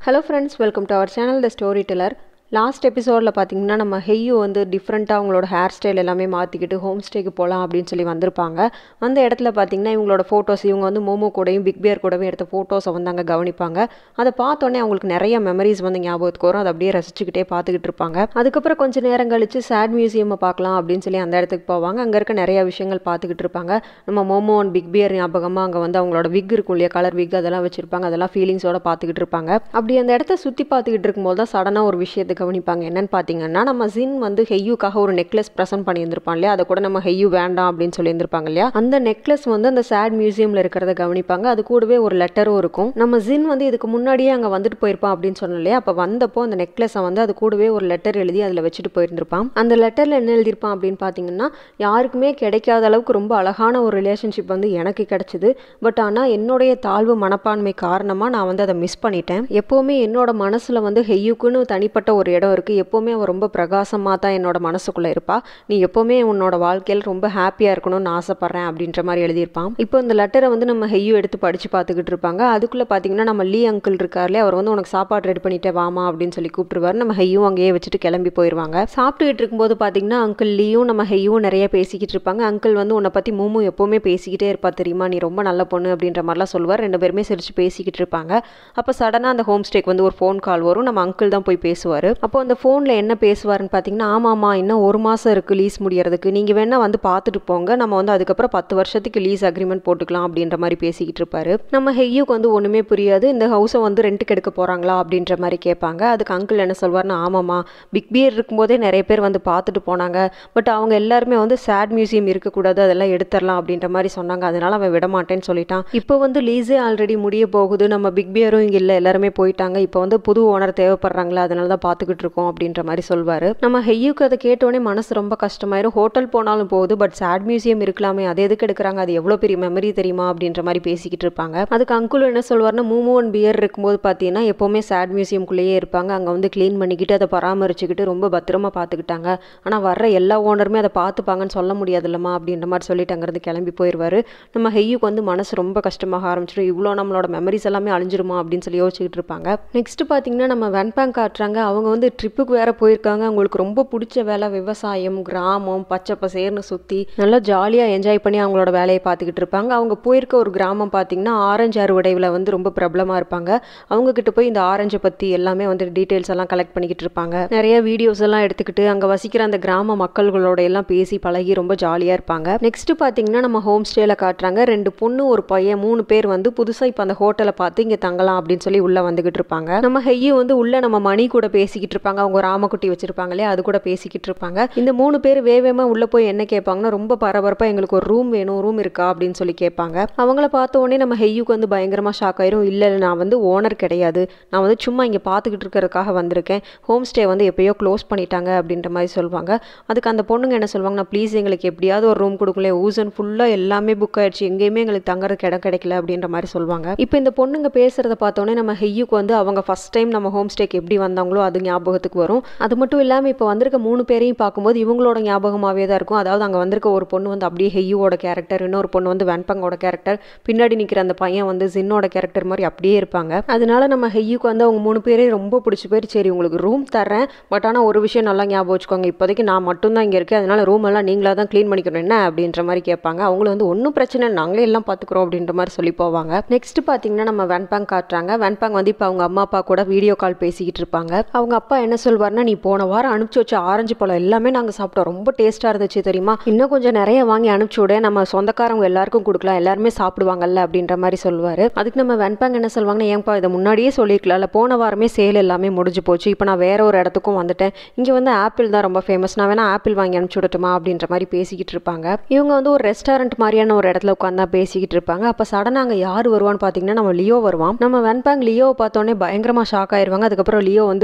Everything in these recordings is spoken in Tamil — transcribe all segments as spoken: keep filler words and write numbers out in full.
Hello friends, welcome to our channel The Storyteller. Last எபிசோடில் பார்த்தீங்கன்னா நம்ம ஹெய்யூ வந்து டிஃப்ரெண்ட்டாக அவங்களோட ஹேர் ஸ்டைல் எல்லாமே மாற்றிக்கிட்டு ஹோம் ஸ்டேக்கு போகலாம் அப்படின்னு சொல்லி வந்திருப்பாங்க. அந்த இடத்துல பார்த்தீங்கன்னா இவங்களோட ஃபோட்டோஸ் இவங்க வந்து மோமோ கூடயும் பிக் பியர் கூடவும் எடுத்த ஃபோட்டோஸை வந்து அங்கே கவனிப்பாங்க. அதை பார்த்தோன்னே அவங்களுக்கு நிறைய மெமரிஸ் வந்து ஞாபகத்துக்கு வரும். அதை அப்படியே ரசிச்சுக்கிட்டே பார்த்துக்கிட்டு இருப்பாங்க. அதுக்கப்புறம் கொஞ்சம் நேரம் கழிச்சு சேட் மியூசியமை பார்க்கலாம் அப்படின்னு சொல்லி அந்த இடத்துக்கு போவாங்க. அங்கே இருக்க நிறைய விஷயங்கள் பார்த்துக்கிட்டு இருப்பாங்க. நம்ம மோமோ அண்ட் பிக் பியர் ஞாபகமாக அங்கே வந்து அவங்களோட விக் இருக்கும் இல்லையா, கலர் விக் அதெல்லாம் வச்சிருப்பாங்க. அதெல்லாம் ஃபீலிங்ஸோட பார்த்துக்கிட்டு இருப்பாங்க. அப்படி அந்த இடத்த சுற்றி பார்த்துக்கிட்டு இருக்கும்போது தான் சடனாக ஒரு விஷயத்தை கவனிப்பாங்க. என்னன்னு பார்த்தீங்கன்னா நம்ம ஜின் வந்து ஹெய்யூக்காக ஒரு நெக்லஸ் ப்ரெசென்ட் பண்ணியிருந்திருப்பான் இல்லையா, அதை கூட நம்ம ஹெய்யூ வேண்டாம் அப்படின்னு சொல்லியிருந்திருப்பாங்க இல்லையா. அந்த நெக்லஸ் வந்து அந்த சேட் மியூசியமில் இருக்கிறத கவனிப்பாங்க. அது கூடவே ஒரு லெட்டரும் இருக்கும். நம்ம ஜின் வந்து இதுக்கு முன்னாடியே அங்கே வந்துட்டு போயிருப்பான் அப்படின்னு சொன்னோம் இல்லையா. அப்போ வந்தப்போ அந்த நெக்லஸை வந்து அது கூடவே ஒரு லெட்டர் எழுதி அதில் வச்சுட்டு போயிருந்திருப்பான். அந்த லெட்டரில் என்ன எழுதியிருப்பான் அப்படின்னு பார்த்தீங்கன்னா, யாருக்குமே கிடைக்காத அளவுக்கு ரொம்ப அழகான ஒரு ரிலேஷன்ஷிப் வந்து எனக்கு கிடைச்சிது. பட் ஆனால் என்னுடைய தாழ்வு மனப்பான்மை காரணமாக நான் வந்து அதை மிஸ் பண்ணிட்டேன். எப்போவுமே என்னோட மனசில் வந்து ஹெய்யூக்குன்னு தனிப்பட்ட ஒரு இடம் இருக்குது. எப்போவுமே அவள் ரொம்ப பிரகாசமாக தான் என்னோட மனசுக்குள்ளே இருப்பா. நீ எப்போவுமே உன்னோட வாழ்க்கையில் ரொம்ப ஹாப்பியாக இருக்கணும்னு ஆசைப்பட்றேன் அப்படின்ற மாதிரி எழுதியிருப்பான். இப்போ இந்த லெட்டரை வந்து நம்ம ஹெய்யூ எடுத்து படித்து பார்த்துக்கிட்டு இருப்பாங்க. அதுக்குள்ளே பார்த்தீங்கன்னா நம்ம லீ அங்கிள் இருக்கார்லே, அவர் வந்து உனக்கு சாப்பாடு ரெடி பண்ணிட்டே வாமா அப்படின்னு சொல்லி கூப்பிட்டுருவார். நம்ம ஹெய்யூ அங்கேயே வச்சுட்டு கிளம்பி போயிடுவாங்க. சாப்பிட்டுக்கிட்டு இருக்கும்போது பார்த்தீங்கன்னா அங்கிள் லீயும் நம்ம ஹெய்யூவும் நிறைய பேசிக்கிட்டு இருப்பாங்க. அங்கிள் வந்து உன்னை பற்றி மூமு எப்போவுமே பேசிக்கிட்டே இருப்பா தெரியுமா, நீ ரொம்ப நல்ல பொண்ணு அப்படின்ற மாதிரிலாம் சொல்லுவார். ரெண்டு பேருமே சிரிச்சு பேசிக்கிட்டு இருப்பாங்க. அப்போ சடனாக அந்த ஹோம் ஸ்டேக்கு வந்து ஒரு ஃபோன் கால் வரும். நம்ம அங்கிள் தான் போய் பேசுவார். அப்போ அந்த ஃபோனில் என்ன பேசுவாருன்னு பார்த்தீங்கன்னா, ஆமாம்மா இன்னும் ஒரு மாதம் இருக்குது லீஸ் முடியறதுக்கு, நீங்கள் வேணால் வந்து பார்த்துட்டு போங்க, நம்ம வந்து அதுக்கப்புறம் பத்து வருஷத்துக்கு லீஸ் அக்ரிமெண்ட் போட்டுக்கலாம் அப்படின்ற மாதிரி பேசிக்கிட்டு இருப்பாரு. நம்ம ஹெய்யூக்கு வந்து ஒன்றுமே புரியாது. இந்த ஹவுஸை வந்து ரெண்ட்டுக்கு எடுக்க போகிறாங்களா அப்படின்ற மாதிரி கேட்பாங்க. அதுக்கு அங்கிள் என்ன சொல்வார்னா, ஆமாம்மா பிக் பியர் இருக்கும்போதே நிறைய பேர் வந்து பார்த்துட்டு போனாங்க. பட் அவங்க எல்லாருமே வந்து சேட் மியூசியம் இருக்கக்கூடாது, அதெல்லாம் எடுத்துடலாம் அப்படின்ற மாதிரி சொன்னாங்க. அதனால அவன் விடமாட்டேன்னு சொல்லிட்டான். இப்போ வந்து லீஸே ஆல்ரெடி முடிய போகுது, நம்ம பிக் பியரும் இங்கே இல்லை, எல்லாருமே போயிட்டாங்க. இப்போ வந்து புது ஓனர் தேவைப்படுறாங்களா, அதனால தான் பார்த்துக்கிட்டு இருக்கோம் அப்படின்ற மாதிரி சொல்வார். நம்ம ஹெய்யூக்கு அதை கேட்டோடனே மனசு ரொம்ப கஷ்டமாயிரும். ஹோட்டல் போனாலும் போகுது, பட் சேட் மியூசியம் இருக்கலாமே, அது எதுக்கு எடுக்கிறாங்க, அது எவ்வளோ பெரிய மெமரி தெரியுமா அப்படின்ற மாதிரி பேசிக்கிட்டு இருப்பாங்க. அதுக்கு அங்குள் என்ன சொல்வார்னா, மூமோ அண்ட் பியர் இருக்கும்போது பார்த்தீங்கன்னா எப்போவுமே சேட் மியூசியம்குள்ளேயே இருப்பாங்க. அங்கே வந்து க்ளீன் பண்ணிக்கிட்டு அதை பராமரிச்சுக்கிட்டு ரொம்ப பத்திரமா பார்த்துக்கிட்டாங்க. ஆனால் வர்ற எல்லா ஓனருமே அதை பார்த்துப்பாங்கன்னு சொல்ல முடியாதுல்லம்மா அப்படின்ற மாதிரி சொல்லிட்டு அங்கேருந்து கிளம்பி போயிடுவார். நம்ம ஹெய்யூக்கு வந்து மனசு ரொம்ப கஷ்டமாக ஆரம்பிச்சிடும். இவ்வளோ நம்மளோட மெமரிஸ் எல்லாமே அழிஞ்சிருமா அப்படின்னு சொல்லி யோசிச்சுக்கிட்டு இருப்பாங்க. நெக்ஸ்ட் பார்த்தீங்கன்னா நம்ம வென்பேங் காட்டுறாங்க. அவங்க வந்து ட்ரிப்புக்கு வேற போயிருக்காங்க. அவங்களுக்கு ரொம்ப பிடிச்ச வேலை விவசாயம், கிராமம், பச்சை பசேர்னு சுற்றி நல்லா ஜாலியாக என்ஜாய் பண்ணி அவங்களோட வேலையை பார்த்துக்கிட்டு இருப்பாங்க. அவங்க போயிருக்க ஒரு கிராமம் பார்த்தீங்கன்னா ஆரஞ்சு அறுவடையில் வந்து ரொம்ப பிரபலமாக இருப்பாங்க. அவங்கக்கிட்ட போய் இந்த ஆரஞ்சை பற்றி எல்லாமே வந்து டீட்டெயில்ஸ் எல்லாம் கலெக்ட் பண்ணிக்கிட்டு இருப்பாங்க. நிறைய வீடியோஸ் எல்லாம் எடுத்துக்கிட்டு அங்கே வசிக்கிற அந்த கிராம மக்கள்களோட எல்லாம் பேசி பழகி ரொம்ப ஜாலியாக இருப்பாங்க. நெக்ஸ்ட் பார்த்தீங்கன்னா நம்ம ஹோம் ஸ்டேல காட்டுறாங்க. ரெண்டு பொண்ணு ஒரு பையன் மூணு பேர் வந்து புதுசாக இப்போ அந்த ஹோட்டலை பார்த்து இங்கே தங்கலாம் அப்படின்னு சொல்லி உள்ளே வந்துகிட்டு இருப்பாங்க. நம்ம ஹெய்யூ வந்து உள்ள நம்ம மணி கூட பேசிக்கிட்டு இருப்பாங்க. அவங்க ராமக்குட்டி வச்சிருப்பாங்களே அது கூட பேசிக்கிட்டு இருப்பாங்க. இந்த மூணு பேர் வேவேமா உள்ள போய் என்ன கேட்பாங்கன்னா, ரொம்ப பரபரப்பா எங்களுக்கு ஒரு ரூம் வேணும், ரூம் இருக்கா அப்படின்னு சொல்லி கேட்பாங்க. அவங்கள பார்த்த உடனே நம்ம ஹெய்யூக்கு வந்து பயங்கரமா ஷாக் ஆயிரும். இல்ல நான் வந்து ஓனர் கிடையாது, நான் வந்து சும்மா இங்க பார்த்துக்கிட்டு இருக்கிறதுக்காக வந்திருக்கேன், ஹோம் ஸ்டே வந்து எப்பயோ க்ளோஸ் பண்ணிட்டாங்க அப்படின்ற மாதிரி சொல்லுவாங்க. அதுக்கு அந்த பொண்ணுங்க என்ன சொல்லுவாங்க, நான் ப்ளீஸ் எங்களுக்கு எப்படியாவது ஒரு ரூம் கொடுக்கல, ஊசன் ஃபுல்லா எல்லாமே புக் ஆயிடுச்சு, எங்கேயுமே எங்களுக்கு தங்கறதுக்கு இடம் கிடைக்கல அப்படின்ற மாதிரி சொல்லுவாங்க. இப்போ இந்த பொண்ணுங்க பேசுறத பார்த்தோன்னே நம்ம ஹெய்யூக்கு வந்து அவங்க ஃபர்ஸ்ட் டைம் நம்ம ஹோம் ஸ்டேக்கு எப்படி வந்தாங்களோ அது ஞாபகத்துக்கு வரும். அது மட்டும் இல்லாமல் இப்போ வந்திருக்க மூணு பேரையும் பார்க்கும்போது இவங்களோட ஞாபகமாகவே தான் இருக்கும். அதாவது அங்கே வந்திருக்க ஒரு பொண்ணு வந்து அப்படியே ஹெய்யூவோட கேரக்டர், இன்னொரு பொண்ணு வந்து வென்பங்கோட கேரக்டர், பின்னாடி நிற்கிற அந்த பையன் வந்து ஜின்னோட கேரக்டர் மாதிரி அப்படியே இருப்பாங்க. அதனால நம்ம ஹெய்யூக்கு வந்து அவங்க மூணு பேரையும் ரொம்ப பிடிச்சி போயிரு. சரி உங்களுக்கு ரூம் தரேன், பட் ஆனால் ஒரு விஷயம் நல்லா ஞாபகம் வச்சுக்கோங்க, இப்போதைக்கு நான் மட்டும்தான் இங்கே இருக்கேன், அதனால ரூம் எல்லாம் நீங்களாக தான் க்ளீன் பண்ணிக்கணும் என்ன அப்படின்ற மாதிரி கேட்பாங்க. அவங்களும் வந்து ஒன்றும் பிரச்சனை நாங்களே எல்லாம் பார்த்துக்குறோம் அப்படின்ற மாதிரி சொல்லி போவாங்க. நெக்ஸ்ட் பார்த்தீங்கன்னா நம்ம வென்பேங் காட்டுறாங்க. வென்பேங் வந்து இப்போ அவங்க அம்மா அப்பா கூட வீடியோ கால் பேசிக்கிட்டு இருப்பாங்க. அவங்க அப்பா என்ன சொல்வார்னா, நீ போன வாரம் அனுப்பிச்சு வச்ச ஆரஞ்சு பழம் எல்லாமே நாங்கள் சாப்பிட்டோம், ரொம்ப டேஸ்ட்டாக இருந்துச்சு தெரியுமா, இன்னும் கொஞ்சம் நிறைய வாங்கி அனுப்பிச்சு விட, நம்ம சொந்தக்காரங்க எல்லாருக்கும் கொடுக்கலாம், எல்லாருமே சாப்பிடுவாங்கல்ல அப்படின்ற மாதிரி சொல்லுவார். அதுக்கு நம்ம வென்பேங் என்ன சொல்லுவாங்கன்னா, ஏன்பா இதை முன்னாடியே சொல்லியிருக்கல, போன வாரமே சேல் எல்லாமே முடிஞ்சு போச்சு, இப்போ நான் வேற ஒரு இடத்துக்கும் வந்துட்டேன், இங்கே வந்து ஆப்பிள் தான் ரொம்ப ஃபேமஸ், நான் வேணா ஆப்பிள் வாங்கி அனுப்பிச்சு விடட்டுமா அப்படின்ற மாதிரி பேசிக்கிட்டு இருப்பாங்க. இவங்க வந்து ஒரு ரெஸ்டாரண்ட் மாதிரியான ஒரு இடத்துல உட்காந்து தான் பேசிக்கிட்டு இருப்பாங்க. அப்போ சடனாக அங்கே யார் வருவான்னு பார்த்தீங்கன்னா நம்ம லியோ வருவான். நம்ம வென்பேங் லியோவை பார்த்தோன்னே பயங்கரமாக ஷாக் ஆயிடுவாங்க. அதுக்கப்புறம் லியோ வந்து கடைக்குள்ள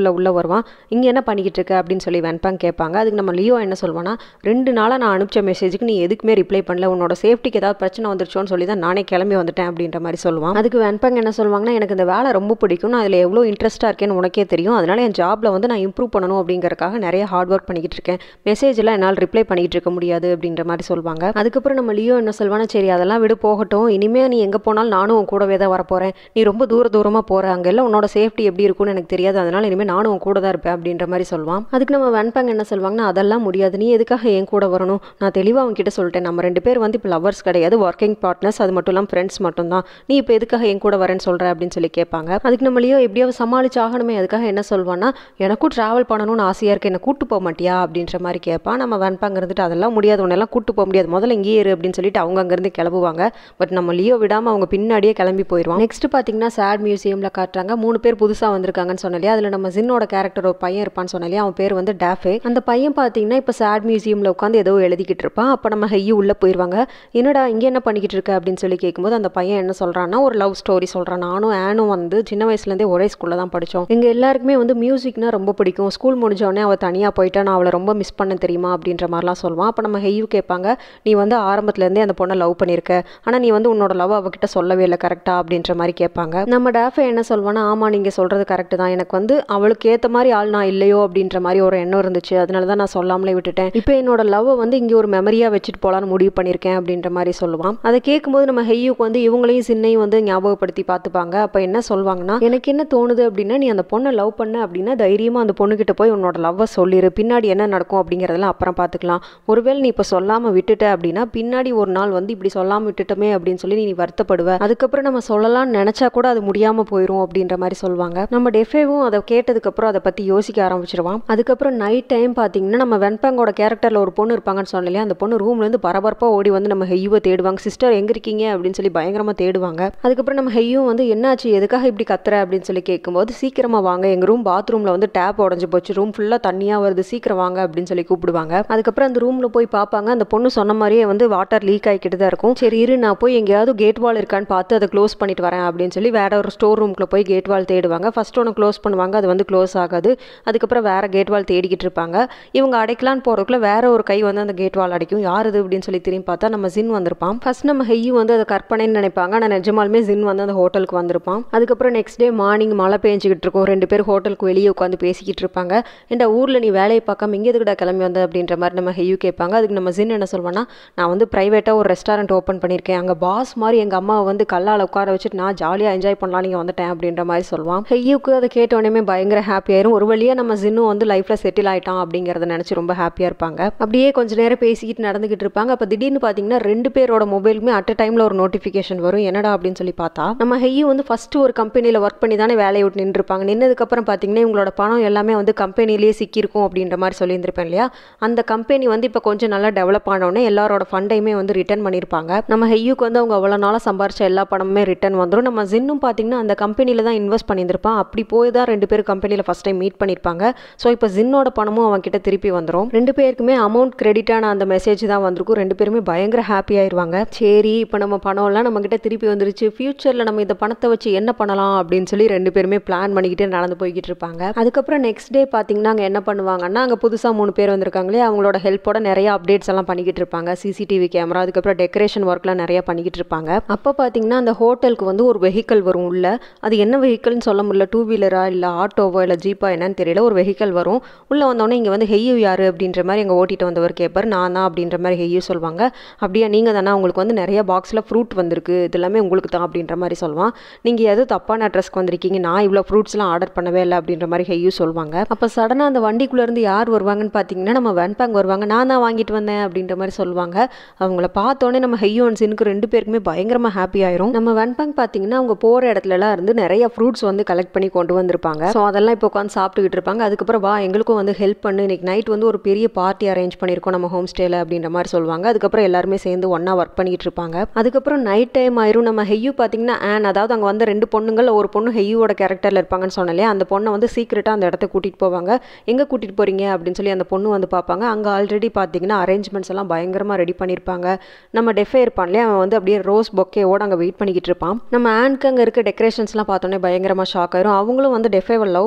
ஹோட்டலில் உள்ளே வருவான். இங்கே என்ன பண்ணிக்கிட்டு இருக்க அப்படின்னு சொல்லி வென்பாங் கேட்பாங்க. அதுக்கு நம்ம லியோ என்ன சொல்வானா, ரெண்டு நாளாக நான் அனுப்பிச்ச மெசேஜுக்கு நீ எதுக்குமே ரிப்ளை பண்ணல, உன்னோட சேஃப்டிக்கு ஏதாவது பிரச்சனை வந்துருச்சோன்னு சொல்லி தான் நானே கிளம்பி வந்துட்டேன் அப்படின்ற மாதிரி சொல்லுவான். அதுக்கு வென்பாங் என்ன சொல்லுவாங்கன்னா, எனக்கு இந்த வேலை ரொம்ப பிடிக்கும், நான் அதில் எவ்வளோ இன்ட்ரெஸ்ட்டாக இருக்கேன்னு உனக்கே தெரியும், அதனால என் ஜாபில் வந்து நான் இம்ப்ரூவ் பண்ணணும் அப்படிங்கறக்காக நிறைய ஹார்ட் ஒர்க் பண்ணிக்கிட்டு இருக்கேன், மெசேஜெல்லாம் என்னால் ரிப்ளை பண்ணிக்கிட்டு இருக்க முடியாது அப்படின்ற மாதிரி சொல்லுவாங்க. அதுக்கப்புறம் நம்ம லியோ என்ன சொல்வானா, சரி அதெல்லாம் விடு போகட்டும், இனிமேல் நீ எங்கே போனாலும் நானும் உன் கூடவே தான் வரப்போகிறேன், நீ ரொம்ப தூர தூரமாக போகிற, அங்கெல்லாம் உன்னோட சேஃப்டி எப்படி இருக்கும்னு எனக்கு தெரியாது, அதனால் இனிமேல் நானும் உன் கூட தான் இருப்பேன் அப்படின்ற மாதிரி சொல்லுவான். அதுக்கு நம்ம வென்பாங் என்ன சொல்லுவாங்கன்னா, அதெல்லாம் முடியாது, நீ எதுக்காக என் கூட வரணும், நான் தெளிவாக அவங்ககிட்ட சொல்லிட்டேன், நம்ம ரெண்டு பேர் வந்து இப்போ லவர்ஸ் கிடையாது, ஒர்க்கிங் பார்ட்னர்ஸ், அது மட்டும் இல்லாமல் ஃப்ரெண்ட்ஸ் மட்டும் தான், நீ இப்போ எதுக்காக என் கூட வரேன்னு சொல்கிற அப்படின்னு சொல்லி கேட்பாங்க. அதுக்கு நம்ம லியோ எப்படியாவது சமாளிச்சு ஆகணுமே, அதுக்காக என்ன சொல்வான்னா, எனக்கும் ட்ராவல் பண்ணணும்னு ஆசையாக இருக்குது, என்னை கூட்டு போக மாட்டியா அப்படின்ற மாதிரி கேட்பான். நம்ம வென்பாங் இருந்துட்டு அதெல்லாம் முடியாது, உன்னெல்லாம் கூட்டு போக முடியாது, முதல்ல இங்கேயே இரு அப்படின்னு சொல்லிட்டு அவங்க அங்கேருந்து கிளம்புவாங்க. பட் நம்ம லியோ விடாமல் அவங்க பின்னாடியே கிளம்பி போயிடுவான். நெக்ஸ்ட் பார்த்தீங்கன்னா சேட் மியூசியமில் காட்டுறாங்க. மூணு பேர் புதுசாக வந்திருக்காங்கன்னு சொன்னாலே, அதில் நம்ம ஜின்னோட கேரக்டர் ஒரு பையன் இருப்பான்னு சொன்னாலே, அவன் பேர் வந்து டாஃபே. அந்த பையன் பார்த்தீங்கன்னா இப்போ சேட் மியூசியமில் உட்காந்து ஏதோ எழுதிக்கிட்டு இருப்பான். அப்போ நம்ம ஹெய்யு உள்ளே போயிடுவாங்க. என்னடா இங்கே என்ன பண்ணிக்கிட்டு இருக்க அப்படின்னு சொல்லி கேட்கும்போது அந்த பையன் என்ன சொல்கிறான்னா, ஒரு லவ் ஸ்டோரி சொல்கிறான். நானும் ஆனும் வந்து சின்ன வயசுலேருந்தே ஒரே ஸ்கூலில் தான் படித்தோம், எங்கள் எல்லாருக்குமே வந்து மியூசிக்னா ரொம்ப பிடிக்கும், ஸ்கூல் முடிஞ்சோடனே அவள் தனியாக போயிட்டா, நான் அவளை ரொம்ப மிஸ் பண்ண தெரியுமா அப்படின்ற மாதிரிலாம் சொல்லுவான். அப்போ நம்ம ஹெய்யு கேட்பாங்க, நீ வந்து ஆரம்பத்துலேருந்தே அந்த பொண்ணை லவ் பண்ணியிருக்க, ஆனால் நீ வந்து உன்னோட லவ் அவகிட்ட சொல்லவே இல்லை கரெக்டா அப்படின்ற மாதிரி கேட்பாங்க. நம்ம டாஃபே என்ன சொல்வானா, ஆமாம் நீங்கள் சொல்கிறது கரெக்டு தான், எனக்கு வந்து அவளுக்கு ஏற்ற மாதிரி ஆள் நான் இல்லையோ அப்படின்ற மாதிரி ஒரு எண்ணம் இருந்துச்சு, அதனால தான் நான் சொல்லாமலே விட்டுட்டேன், இப்போ என்னோட லவ்வை வந்து இங்கே ஒரு மெமரியாக வச்சுட்டு போகலான்னு முடிவு பண்ணியிருக்கேன் அப்படின்ற மாதிரி சொல்லுவான். அதை கேட்கும்போது நம்ம ஹெய்யுக்கு வந்து இவங்களையும் சின்னையும் வந்து ஞாபகப்படுத்தி பார்த்துப்பாங்க. அப்போ என்ன சொல்வாங்கன்னா, எனக்கு என்ன தோணுது அப்படின்னா, நீ அந்த பொண்ணை லவ் பண்ண அப்படின்னா தைரியமாக அந்த பொண்ணுக்கிட்ட போய் உன்னோட லவ்வை சொல்லிடு, பின்னாடி என்ன நடக்கும் அப்படிங்கிறதெல்லாம் அப்புறம் பார்த்துக்கலாம், ஒருவேளை நீ இப்போ சொல்லாமல் விட்டுட்ட அப்படின்னா பின்னாடி ஒரு நாள் வந்து இப்படி சொல்லாமல் விட்டுட்டோமே அப்படின்னு சொல்லி நீ வருத்தப்படுவ, அதுக்கப்புறம் நம்ம சொல்லலாம்னு நினச்சா கூட அது முடியாமல் போயிடும் அப்படின்ற மாதிரி சொல்லுவாங்க. நம்ம டெஃபேவும் அதை கேட்டதுக்கப்புறம் அதை பற்றி யோசிக்க ஆரம்பிச்சிருவான். அதுக்கப்புறம் நைட் டைம் பார்த்தீங்கன்னா நம்ம வென்பாங்கோட கேரக்டரில் ஒரு பொண்ணு இருப்பாங்கன்னு சொன்னாலே, அந்த பொண்ணு ரூம்லேருந்து பரபரப்பாக ஓடி வந்து நம்ம ஹெய்யுவை தேடுவாங்க. சிஸ்டர் எங்கே இருக்கீங்க அப்படின்னு சொல்லி பயங்கரமாக தேடுவாங்க. அதுக்கப்புறம் நம்ம ஹெய்யும் வந்து என்னாச்சு எதுக்காக இப்படி கத்துற அப்படின்னு சொல்லி கேட்கும்போது, சீக்கிரமாக வாங்க, எங்கள் ரூம் பாத்ரூமில் வந்து டேப் உடஞ்சி போச்சு, ரூம் ஃபுல்லாக தண்ணியாக வருது, சீக்கிரம் வாங்க அப்படின்னு சொல்லி கூப்பிடுவாங்க. அதுக்கப்புறம் அந்த ரூமில் போய் பார்ப்பாங்க, அந்த பொண்ணு சொன்ன மாதிரியே வந்து வாட்டர் லீக் ஆகிக்கிட்டு தான் இருக்கும். சரி இரு நான் போய் எங்கேயாவது கேட் வால் இருக்கான்னு பார்த்து அதை க்ளோஸ் பண்ணிட்டு வரேன் அப்படின்னு சொல்லி வேற ஒரு ஸ்டோர் ரூம்குள்ளே போய் கேட் வால் தேடுவாங்க. ஃபர்ஸ்ட் ஒன்று க்ளோஸ் பண்ணுவாங்க, அது வந்து க்ளோஸ் ஆகாது. அதுக்கப்புறம் வேற கேட் வால் தேடிக்கிட்டு இருப்பாங்க. இவங்க அடைக்கலான்னு போகிறதுக்குள்ள வேற ஒரு கை வந்து அந்த கேட் வால் அடைக்கும். யார் இது அப்படின்னு சொல்லி திரும்பி பார்த்தா நம்ம ஜின் வந்திருப்பான். ஃபர்ஸ்ட் நம்ம ஹெய்யு வந்து அதை கற்பனைன்னு நினைப்பாங்க, ஆனால் நிஜமாலுமே ஜின் வந்து அந்த ஹோட்டலுக்கு வந்திருப்பான். அதுக்கப்புறம் நெக்ஸ்ட் டே மார்னிங் மழை பெஞ்சிக்கிட்டு இருக்கும். ரெண்டு பேர் ஹோட்டலுக்கு வெளியே உட்காந்து பேசிக்கிட்டு இருப்பாங்க. இந்த ஊரில் நீ வேலையை பார்க்காம இங்கே எதுக்குடா கிளம்பி வந்த அப்படின்ற மாதிரி நம்ம ஹெய்யு கேட்பாங்க. அதுக்கு நம்ம ஜின் என்ன சொல்வானா, நான் வந்து ப்ரைவேட்டாக ஒரு ரெஸ்டாரண்ட் ஓப்பன் பண்ணியிருக்கேன், அங்கே பாஸ் மாதிரி எங்கள் அம்மாவை வந்து கல்லால் உட்கார வச்சுட்டு நான் ஜாலியாக என்ஜாய் பண்ணலாம் நீங்கள் வந்துட்டேன் அப்படின்ற மாதிரி சொல்லுவான். ஹெய்யுக்கு அதை கேட்டோடனே பயங்கர ஹாப்பி ஆயிரும். ஒரு வழியாக நம்ம ஜின்னும் வந்து லைஃப்பில் செட்டில் ஆகிட்டான் அப்படிங்கிறத நினச்சி ரொம்ப ஹாப்பியாக இருப்பாங்க. அப்படியே கொஞ்ச நேரம் பேசிக்கிட்டு நடந்துகிட்டு இருப்பாங்க. அப்போ திடீர்னு பார்த்தீங்கன்னா ரெண்டு பேரோட மொபைலுமே அட் அ டைமில் ஒரு நோட்டிஃபிகேஷன் வரும். என்னடா அப்படின்னு சொல்லி பார்த்தா, நம்ம ஹெய்யு வந்து ஃபஸ்ட்டு ஒரு கம்பெனியில் ஒர்க் பண்ணி தானே வேலையை விட்டு நின்றுருப்பாங்க. நின்னதுக்கப்புறம் பார்த்தீங்கன்னா இவங்களோட பணம் எல்லாமே வந்து கம்பெனிலேயே சிக்கியிருக்கும் அப்படின்ற மாதிரி சொல்லியிருந்திருப்பேன் இல்லையா. அந்த கம்பெனி வந்து இப்போ கொஞ்சம் நல்லா டெவலப் ஆனோடனே எல்லாரோட ஃபண்டையுமே வந்து ரிட்டர்ன் பண்ணியிருப்பாங்க. நம்ம ஹெய்யுக்கு வந்து அவங்க அவ்வளோ நாளாக சம்பாரிச்ச எல்லா பணமுமே ரிட்டர்ன் வந்துடும். நம்ம ஜின்னும் பார்த்தீங்கன்னா அந்த கம்பெனியில் தான் இன்வெஸ்ட் பண்ணியிருப்பான். அப்படி போய் தான் ரெண்டு பேரும் கம்பெனியில் ஃபஸ்ட் டைம் மீட் பண்ணியிருப்பாங்க. ஸோ இப்போ ஜின்னோட பணமும் அவன் கிட்ட திருப்பி வந்துடும். ரெண்டு பேருக்குமே அமௌண்ட் கிரெடிட்டான அந்த மெசேஜ் தான் வந்திருக்கும். ரெண்டு பேருமே பயங்கர ஹாப்பி ஆயிடுவாங்க. சரி இப்போ நம்ம பணம்லாம் நம்ம கிட்ட திருப்பி வந்துருச்சு, ஃபியூச்சரில் நம்ம இந்த பணத்தை வச்சு என்ன பண்ணலாம் அப்படின்னு சொல்லி ரெண்டு பேருமே பிளான் பண்ணிக்கிட்டு நடந்து போய்கிட்டு இருப்பாங்க. அதுக்கப்புறம் நெக்ஸ்ட் டே பார்த்தீங்கன்னா அங்கே என்ன பண்ணுவாங்கன்னா, அங்கே புதுசாக மூணு பேர் வந்திருக்காங்களே, அவங்களோட ஹெல்ப்போட நிறைய அப்டேட்ஸ் எல்லாம் பண்ணிக்கிட்டு இருப்பாங்க. சிசிடிவி கேமரா, அதுக்கப்புறம் டெக்கரேஷன் ஒர்க்லாம் நிறைய பண்ணிக்கிட்டு இருப்பாங்க. அப்போ பார்த்தீங்கன்னா அந்த ஹோட்டலுக்கு வந்து ஒரு வெஹிக்கல் வரும் உள்ள. அது என்ன வெஹிக்கல்னு சொல்ல முடியல, டூ வீலரா இல்லை ஆட்டோவோ இல்லை ஜீப்பா என்னன்னு தெரியல. ஒரு வெஹிக்கல் வரும். உள்ளே வந்தோடனே இங்கே வந்து ஹெய்யு யார் அப்படின்ற மாதிரி எங்கள் ஓட்டிட்டு வந்தவர் கேட்பார். நான் தான் அப்படின்ற மாதிரி ஹெய்யு சொல்லுவாங்க. அப்படியா நீங்கள் தானே, உங்களுக்கு வந்து நிறைய பாக்ஸில் ஃப்ரூட் வந்திருக்கு, இது எல்லாமே உங்களுக்கு தான் அப்படின்ற மாதிரி சொல்லுவான். நீங்கள் எதுவும் தப்பான அட்ரஸ்க்கு வந்திருக்கீங்க, நான் இவ்வளோ ஃப்ரூட்ஸ்லாம் ஆர்டர் பண்ணவே இல்லை அப்படின்ற மாதிரி ஹெய்யு சொல்லுவாங்க. அப்போ சடனாக அந்த வண்டிக்குள்ளேருந்து யார் வருவாங்கன்னு பார்த்தீங்கன்னா நம்ம வென்பாங் வருவாங்க. நான் தான் வாங்கிட்டு வந்தேன் அப்படின்ற மாதிரி சொல்லுவாங்க. அவங்கள பார்த்தோன்னே நம்ம ஹெய்யு அண்ட் ஜின்னுக்கு ரெண்டு பேருக்குமே பயங்கரமாக ஹாப்பி ஆயிரும். நம்ம வென்பாங் பார்த்தீங்கன்னா அவங்க போகிற இடத்துலலாம் இருந்து நிறைய ஃப்ரூட்ஸ் வந்து கலெக்ட் பண்ணி கொண்டு வந்திருப்பாங்க. ஸோ அதெல்லாம் இப்போ உட்காந்து சாப்பிட்டுக்கிட்டு இருப்பாங்க. அதுக்கப்புறம் வா எங்களுக்கும் வந்து ஹெல்ப் பண்ணு, இன்னைக்கு நைட் வந்து ஒரு பெரிய பார்ட்டி அரேஞ்ச் பண்ணியிருக்கோம் நம்ம ஹோம் ஸ்டேல அப்படின்ற மாதிரி சொல்லுவாங்க. அதுக்கப்புறம் எல்லாருமே சேர்ந்து ஒன்றா ஒர்க் பண்ணிக்கிட்டு இருப்பாங்க. அதுக்கப்புறம் நைட் டைம் ஆயிரும். நம்ம ஹெய்யு பார்த்தீங்கன்னா ஆன், அதாவது அங்கே வந்து ரெண்டு பொண்ணுங்கள், ஒரு பொண்ணு ஹெய்யோட கேரக்டரில் இருப்பாங்கன்னு சொன்னாலே, அந்த பொண்ணை வந்து சீக்கிரட்டாக அந்த இடத்த கூட்டிகிட்டு போவாங்க. எங்கே கூட்டிகிட்டு போகிறீங்க அப்படின்னு சொல்லி அந்த பொண்ணு வந்து பார்ப்பாங்க. அங்கே ஆல்ரெடி பார்த்தீங்கன்னா அரேஞ்ச்மெண்ட்ஸ் எல்லாம் பயங்கரமாக ரெடி பண்ணியிருப்பாங்க. நம்ம டெஃபே இருப்பான்லே, அவன் வந்து அப்படியே ரோஸ் பொக்கேவோட அங்கே வெயிட் பண்ணிக்கிட்டு இருப்பான். நம்ம ஆனுக்கு அங்கே இருக்க டெக்கரேஷன்ஸ்லாம் பார்த்தோன்னே பயங்கரமாக ஷாக் ஆயிரும். அவங்களும் வந்து டெஃபேவை லவ்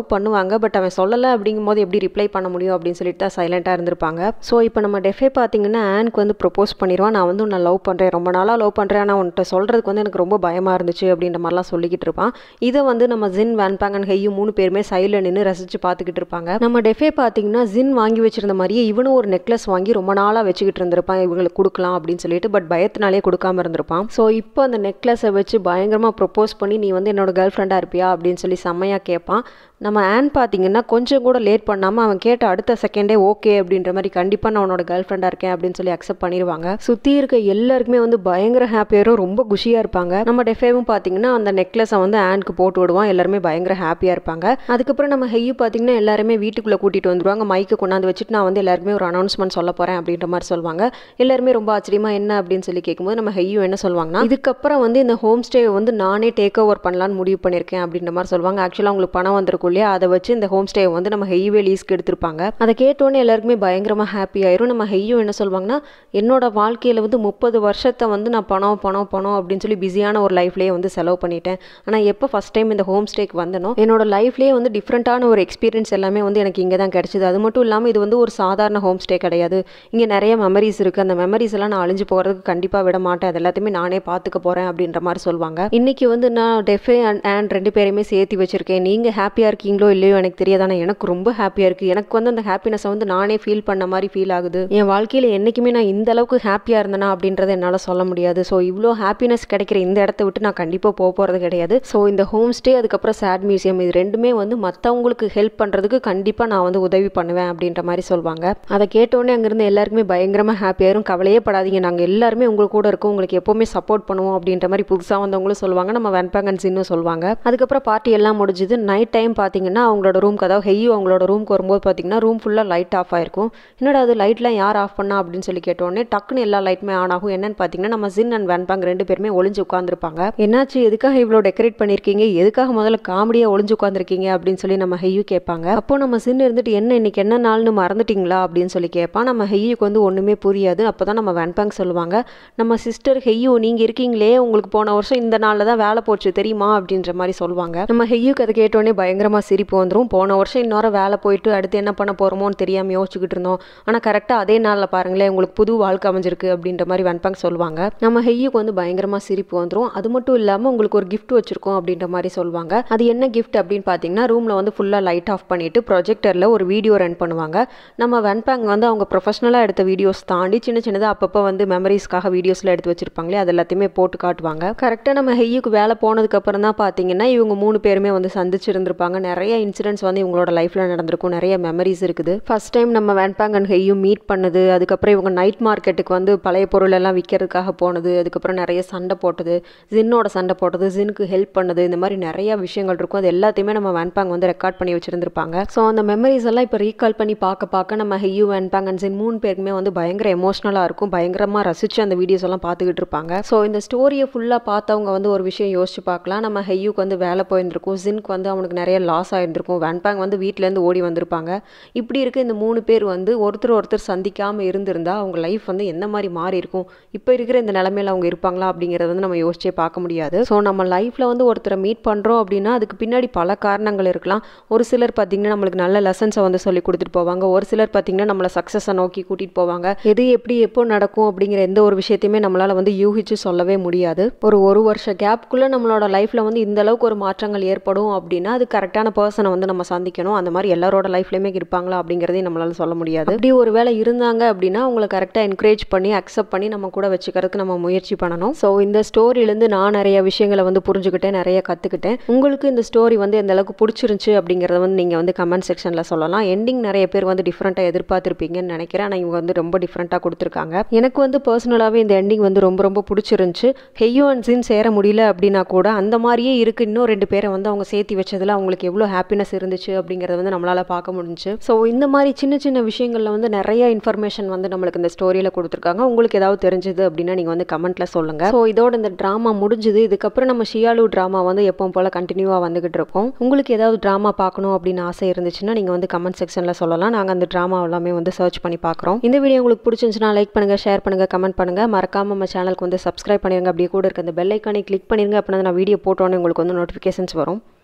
பண்ணுவாங்க. பட் அவன் சொல்லலை அப்படிங்கும்போது எப்படி ரிப்ளை பண்ண முடியும் அப்படின்னு சொல்லிட்டு தான் சைலண்ட்டாக இருந்திருப்பாங்க. ஸோ இப்போ நம்ம டெஃபே பார்த்தீங்கன்னா ஆனுக்கு வந்து ப்ரொப்போஸ் பண்ணிடுவான். நான் வந்து உன்னை லவ் பண்ணுறேன், ரொம்ப நாளாக லவ் பண்ணுறேன், ஆனால் உன்கிட்ட சொல்கிறதுக்கு வந்து எனக்கு ரொம்ப பயமாக இருந்துச்சு அப்படின்ற மாதிரிலாம் சொல்லிக்கிட்டு இருப்பான். இதை வந்து நம்ம ஜின், வான்பாங் அண்ட் ஹெய்யூ மூணு பேருமே சைடில் நின்று ரசித்து பார்த்துக்கிட்டு இருப்பாங்க. நம்ம டெஃபே பார்த்தீங்கன்னா ஜின் வாங்கி வச்சிருந்த மாதிரியே இவனும் ஒரு நெக்லஸ் வாங்கி ரொம்ப நாளாக வச்சுக்கிட்டு இருந்திருப்பான், இவங்களுக்கு கொடுக்கலாம் அப்படின்னு சொல்லிட்டு. பட் பயத்தினாலே கொடுக்காம இருந்திருப்பான். ஸோ இப்போ அந்த நெக்லஸை வச்சு பயங்கரமாக ப்ரொப்போஸ் பண்ணி நீ வந்து என்னோட கேர்ள் ஃப்ரெண்டாக இருப்பியா அப்படின்னு சொல்லி செம்மையாக கேட்பான். நம்ம ஆன் பார்த்தீங்கன்னா கொஞ்சம் கூட லேட் பண்ணாமல் அவன் கேட்ட அடுத்த செகண்டே ஓகே அப்படின்ற மாதிரி கண்டிப்பாக நான் உன்னோட கேர்ள் ஃப்ரெண்டாக இருக்கேன் அப்படின்னு சொல்லி அக்செப்ட் பண்ணிடுவாங்க. சுற்றி இருக்க எல்லாருக்குமே வந்து பயங்கர ஹாப்பியாரும் ரொம்ப குஷியாக இருப்பாங்க. நம்ம டெஃபேவும் பார்த்தீங்கன்னா அந்த நெக்லஸை வந்து ஆனுக்கு போட்டு விடுவான். எல்லாருமே பயங்கர ஹாப்பியாக இருப்பாங்க. அதுக்கப்புறம் நம்ம ஹெய்யூ பார்த்தீங்கன்னா எல்லாருமே வீட்டுக்குள்ளே கூட்டிகிட்டு வந்துடுவாங்க. மைக்கை கொண்டாந்து வச்சுட்டு நான் வந்து எல்லாருக்குமே ஒரு அனௌன்ஸ்மெண்ட் சொல்ல போகிறேன் அப்படின்ற மாதிரி சொல்லுவாங்க. எல்லாருமே ரொம்ப ஆச்சரியமா என்ன அப்படின்னு சொல்லி கேட்கும்போது நம்ம ஹெய்யூ என்ன சொல்லுவாங்கன்னா, இதுக்கப்புறம் வந்து இந்த ஹோம் ஸ்டே வந்து நானே டேக் ஓவர் பண்ணலான்னு முடிவு பண்ணியிருக்கேன் அப்படின்ற மாதிரி சொல்லுவாங்க. ஆக்சுவலாக அவங்களுக்கு பணம் வந்திருக்கும் இல்லையா, அதை வச்சு இந்த ஹோம் ஸ்டே வந்து நம்ம ஹெய்யூவே லீஸ்க்கு எடுத்திருப்பாங்க. அதை கேட்டோன்னே எல்லாருக்குமே பயங்கரமாக ஹாப்பி ஆயிரும். நம்ம ஹெய்யூ என்ன சொல்லுவாங்கன்னா, என்னோட வாழ்க்கையில் வந்து முப்பது வருஷத்தை வந்து நான் பணம் பணம் பணம் அப்படின்னு சொல்லி பிஸியான ஒரு லைஃப்லேயே வந்து செலவு பண்ணிட்டேன். ஆனால் எப்போ ஃபஸ்ட் டைம் இந்த ஹோம் ஸ்டேக்கு வந்தனோ என்னோட லைஃப்லேயே வந்து டிஃப்ரெண்ட்டான ஒரு எக்ஸ்பீரியன்ஸ் எல்லாமே வந்து எனக்கு இங்கே தான் கிடைச்சிது. அது மட்டும் இல்லாமல் இது வந்து ஒரு சாதாரண ஹோம் ஸ்டே கிடையாது. இங்கே நிறைய மெமரிஸ் இருக்குது. அந்த மெமரிஸ் எல்லாம் நான் அழிஞ்சு போகிறதுக்கு கண்டிப்பாக விட மாட்டேன். அது எல்லாத்தையுமே நானே பார்த்துக்க போகிறேன் அப்படின்ற மாதிரி சொல்லுவாங்க. இன்னைக்கு வந்து நான் டெஃபே அண்ட் ஆண்ட் ரெண்டு பேரையுமே சேர்த்து வச்சிருக்கேன். நீங்கள் ஹாப்பியாக இருக்கீங்களோ இல்லையோ எனக்கு தெரியாது, ஆனால் எனக்கு ரொம்ப ஹாப்பியாக இருக்குது. எனக்கு வந்து அந்த ஹாப்பினஸை வந்து நானே ஃபீல் பண்ண மாதிரி ஃபீல் ஆகுது. என் வாழ்க்கையில் என்றைக்குமே நான் இந்த அளவுக்கு ஹாப்பியாக இருந்தேனா அப்படின்றத என்னால் சொல்ல முடியாது. ஸோ இவ்வளோ ஹாப்பினஸ் கிடைக்கிற இந்த இடத்த விட்டு நான் கண்டிப்பாக போக போகிறது கிடையாது. ஸோ இந்த ஹோம் ஸ்டே அதுக்கப்புறம் சேட் மியூசியம் இது ரெண்டுமே வந்து மற்றவங்களுக்கு ஹெல்ப் பண்ணுறதுக்கு கண்டிப்பாக நான் வந்து உதவி பண்ணுவேன் அப்படின்ற மாதிரி சொல்லுவாங்க. அதை கேட்டோடனே அங்கேருந்து எல்லாருக்குமே பயங்கரமாக ஹாப்பியாயிரும். கவலையே படாதீங்க, நாங்கள் எல்லாருமே உங்களுக்கு கூட இருக்கோம், உங்களுக்கு எப்போவுமே சப்போர்ட் பண்ணுவோம் அப்படின்ற மாதிரி புதுசாக வந்தவங்களும் சொல்லுவாங்க. நம்ம வான்பாங் அண்ட் ஜின்னும் சொல்லுவாங்க. அதுக்கப்புறம் பார்ட்டி எல்லாம் முடிஞ்சுது. நைட் டைம் பார்த்தீங்கன்னா அவங்களோட ரூம்க்கு, அதாவது ஹெய்யூ அவங்களோட ரூம்க்கு வரும்போது பார்த்தீங்கன்னா ரூம் ஃபுல்லாக லைட் ஆஃப் ஆயிருக்கும். என்னடா அது லைட்லாம் யார் ஆஃப் பண்ணா அப்படின்னு சொல்லி கேட்டோடனே டக்குன்னு எல்லா லைட்டுமே ஆன் ஆகும். என்னன்னு பார்த்தீங்கன்னா நம்ம ஜின் அண்ட் வான்பாங் ரெண்டு பேருமே ஒளிஞ்சு உட்காந்துருப்பாங்க. என்னாச்சு, எதுக்காக இவ்வளோ டெக்கரேட் பண்ணியிருக்கீங்க, எதுக்காக முதல்ல காமெடியாக ஒளிஞ்சு உட்காந்துருக்கீங்க அப்படின்னு சொல்லி நம்ம ஹெய்யூ கேட்பாங்க. அப்போ நம்ம ஜின் இருந்துட்டு என்ன இன்னைக்கு என்ன நாள்னு மறந்துட்டீங்களா அப்படின்னு சொல்லி கேட்பான். நம்ம ஹெய்யூக்கு வந்து ஒன்றுமே புரியாது. அப்போ தான் நம்ம வான்பாங் சொல்லுவாங்க, நம்ம சிஸ்டர் ஹெய்யூ நீங்கள் இருக்கீங்களே, உங்களுக்கு போன வருஷம் இந்த நாளில் தான் வேலை போச்சு தெரியுமா அப்படின்ற மாதிரி சொல்லுவாங்க. நம்ம ஹெய்யூக்கு அதை கேட்டோடனே பயங்கரமாக சிரிப்பு வந்துடும். போன வருஷம் இன்னொரு வேலை போயிட்டு அடுத்து என்ன பண்ண போகிறோமோன்னு தெரியாமல் யோசிச்சுக்கிட்டு இருந்தோம், ஆனால் கரெக்டாக அதே நாளில் பாருங்களேன் உங்களுக்கு புது வாழ்க்கை அமைஞ்சிருக்கு அப்படின்ற மாதிரி வான்பாங் சொல்லுவாங்க. நம்ம ஹெய்யூக்கு வந்து பயங்கரமாக சிரிப்பு வந்துடும். அது மட்டும் இல்லாமல் உங்களுக்கு ஒரு கிஃப்ட் வச்சிருக்கோம் அப்படின்ற மாதிரி சொல்லுவாங்க. அது என்ன கிஃப்ட் அப்படின்னு பார்த்தீங்கன்னா ரூமில் வந்து ஃபுல்லாக லைட் ஆஃப் பண்ணிட்டு ப்ரொஜெக்டரில் ஒரு வீடியோ ரன் பண்ணுவாங்க. நம்ம வான்பாங் வந்து அவங்க ப்ரொஃபஷனலாக எடுத்த வீடியோஸ் தாண்டி சின்ன சின்னதாக அப்பப்போ வந்து மெமரிஸ்க்காக வீடியோஸில் எடுத்து வச்சிருப்பாங்களே அது எல்லாத்தையுமே போட்டு காட்டுவாங்க. கரெக்டாக நம்ம ஹெய்யூக்கு வேலை போனதுக்கப்புறம் தான் பார்த்தீங்கன்னா இவங்க மூணு பேருமே வந்து சந்திச்சிருந்திருப்பாங்க. நிறைய இன்சிடென்ட்ஸ் வந்து இவங்களோட லைஃப்பில் நடந்திருக்கும், நிறைய மெமரிஸ் இருக்குது. ஃபர்ஸ்ட் டைம் நம்ம வான்பாங் அண்ட் ஹெய்யூ மீட் பண்ணது, அதுக்கப்புறம் இவங்க நைட் மார்க்கெட்டுக்கு வந்து பழைய பொருள் எல்லாம் விற்கிறதுக்காக போனது, அதுக்கப்புறம் நிறைய சண்டை போட்டது, ஜின்னோட சண்டை போட்டது, ஜின்னுக்கு ஹெல்ப் பண்ணது, இந்த மாதிரி நிறைய விஷயங்கள் இருக்கும். அது எல்லாத்தையுமே நம்ம வான்பாங் வந்து ரெக்கார்ட் பண்ணி வச்சிருந்திருப்பாங்க. ஸோ அந்த மெமரிஸ் எல்லாம் இப்போ ரீகால் பண்ணி பார்க்க பார்க்க நம்ம ஹெய்யூ, வான்பாங் அண்ட் ஜின் மூணு பேருக்குமே வந்து பயங்கர எமோஷனலாக இருக்கும். பயங்கரமாக ரசிச்சு அந்த வீடியோஸ் எல்லாம் பார்த்துக்கிட்டு இருப்பாங்க. ஸோ இந்த ஸ்டோரியை ஃபுல்லாக பார்த்தவங்க வந்து ஒரு விஷயம் யோசிச்சு பார்க்கலாம். நம்ம ஹெய்யூக்கு வந்து வேலை போயிருந்திருக்கும், ஜின்க்கு வந்து அவனுக்கு நிறைய லாஸ் ஆயிருந்திருக்கும், வான்பாங் வந்து வீட்டிலேருந்து ஓடி வந்திருப்பாங்க. இப்படி இருக்க இந்த மூணு பேர் வந்து ஒருத்தர் ஒருத்தர் சந்திக்காமல் இருந்திருந்தா அவங்க லைஃப் வந்து என்ன மாதிரி மாறி இருக்கும், இப்போ இருக்கிற இந்த நிலைமையில அவங்க இருப்பாங்களா அப்படிங்கிறத வந்து நம்ம யோசிச்சே பார்க்க முடியாது. ஸோ நம்ம லைஃப்பில் வந்து ஒருத்தரை மீட் பண்ணுறோம் அப்படின்னா அதுக்கு பின்னாடி பல காரணங்கள் இருக்கலாம். ஒரு சிலர் பார்த்தீங்கன்னா நம்மளுக்கு நல்ல லெசன்ஸை வந்து சொல்லி கொடுத்துட்டு போவாங்க. ஒரு சிலர் பார்த்தீங்கன்னா நம்மளை சக்ஸஸை நோக்கி கூட்டிகிட்டு போவாங்க. எது எப்படி எப்போ நடக்கும் அப்படிங்கிற எந்த ஒரு விஷயத்தையுமே நம்மளால் வந்து யூகிச்சு சொல்லவே முடியாது. ஒரு ஒரு வருஷ கேப்குள்ளே நம்மளோட லைஃப்பில் வந்து இந்த அளவுக்கு ஒரு மாற்றங்கள் ஏற்படும் அப்படின்னா அது கரெக்டான பர்சனை வந்து நம்ம சந்திக்கணும். அந்த மாதிரி எல்லாரோட லைஃப்லையுமே இருப்பாங்களா அப்படிங்கிறதையும் நம்மளால சொல்ல முடியாது. அப்படி ஒரு வேளை இருந்தாங்க அப்படின்னா அவங்களை கரெக்டாக என்கரேஜ் பண்ணி அக்செப்ட் பண்ணி நம்ம கூட வச்சுக்கிறதுக்கு நம்ம முயற்சி பண்ணணும். ஸோ இந்த ஸ்டோரியிலேருந்து நான் நிறைய விஷயங்களை வந்து புரிஞ்சுக்கிட்டேன், நிறைய கற்றுக்கிட்டேன். உங்களுக்கு இந்த ஸ்டோரி வந்து எந்த அளவுக்கு பிடிச்சிருந்துச்சு அப்படிங்கிறத வந்து நீங்கள் வந்து கமெண்ட் செக்ஷனில் சொல்லலாம். எண்டிங் நிறைய பேர் வந்து டிஃப்ரெண்ட்டாக எதிர்பார்த்துருப்பீங்கன்னு நினைக்கிறேன். ஆனால் இவங்க வந்து ரொம்ப டிஃப்ரெண்ட்டாக கொடுத்துருக்காங்க. எனக்கு வந்து பர்சனலாகவே இந்த எண்டிங் வந்து ரொம்ப ரொம்ப பிடிச்சிருந்துச்சு. ஹெய்யூ அண்ட் ஜின் சேர முடியல அப்படின்னா கூட அந்த மாதிரியே இருக்குது இன்னும் ரெண்டு பேரை வந்து அவங்க சேர்த்து வச்சதில் அவங்களுக்கு எவ்வளோ ஹாப்பினஸ் இருந்துச்சு அப்படிங்கிறத வந்து நம்மளால் பார்க்க முடிஞ்சு. ஸோ இந்த மாதிரி சின்ன சின்ன விஷயங்களில் வந்து நிறைய இன்ஃபர்மேஷன் வந்து நம்மளுக்கு இந்த ஸ்டோரியில் கொடுத்துருக்காங்க. உங்களுக்கு ஏதாவது தெரிஞ்சது அப்படின்னா நீங்கள் வந்து கமெண்ட்டில் சொல்லுங்கள். ஸோ இதோட இந்த ட்ராமா முடிஞ்சுது. இதுக்கப்புறம் நம்ம ஷியாலு ட்ராமா வந்து எப்பவும் போல் கண்டினியூவாக வந்துகிட்டு இருக்கோம். உங்களுக்கு ஏதாவது ட்ராமா பார்க்கணும் அப்படின்னு ஆசை இருந்துச்சுன்னா நீங்கள் வந்து கமெண்ட் செக்ஷனில் சொல்லலாம். நாங்கள் அந்த ட்ராமா எல்லாமே வந்து சர்ச் பண்ணி பார்க்குறோம். இந்த வீடியோ உங்களுக்கு பிடிச்சிருந்துச்சுன்னா லைக் பண்ணுங்கள், ஷேர் பண்ணுங்கள், கமெண்ட் பண்ணுங்கள். மறக்காமல் நம்ம சேனலுக்கு வந்து சப்ஸ்கிரைப் பண்ணிடுங்க. அப்படியே கூட இருக்க அந்த பெல் ஐக்கானை கிளிக் பண்ணிடுங்க. அப்படின்னா நான் வீடியோ போட்டோன்னே உங்களுக்கு வந்து நோட்டிஃபிகேஷன்ஸ் வரும்.